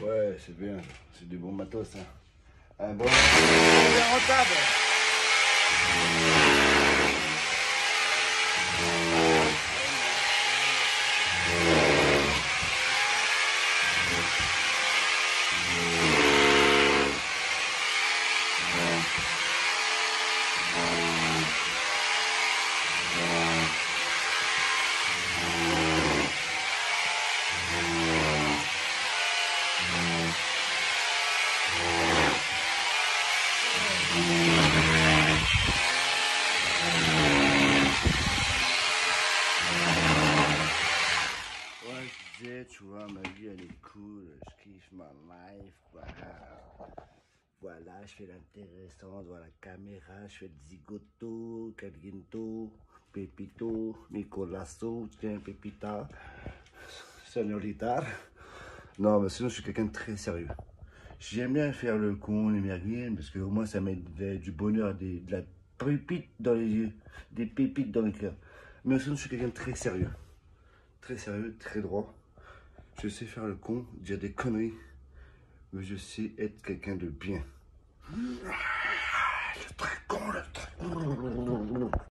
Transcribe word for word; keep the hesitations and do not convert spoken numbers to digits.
Ouais, c'est bien. C'est du bon matos, hein. Un bon... bien rentable. Ouais, je disais, tu vois, ma vie elle est cool, je kiffe ma life, voilà. Voilà, je fais l'intéressant devant la caméra, je fais le zigoto, Calguinto, Pepito, Nicolaso, tiens, Pepita, Señorita. Non, mais sinon je suis quelqu'un de très sérieux. J'aime bien faire le con, les merguines, parce que au moins ça met de- du bonheur, des, de la pépite dans les yeux, des pépites dans le cœur. Mais sinon je suis quelqu'un de très sérieux. Très sérieux, très droit. Je sais faire le con, dire des conneries, mais je sais être quelqu'un de bien. Le très con, le très...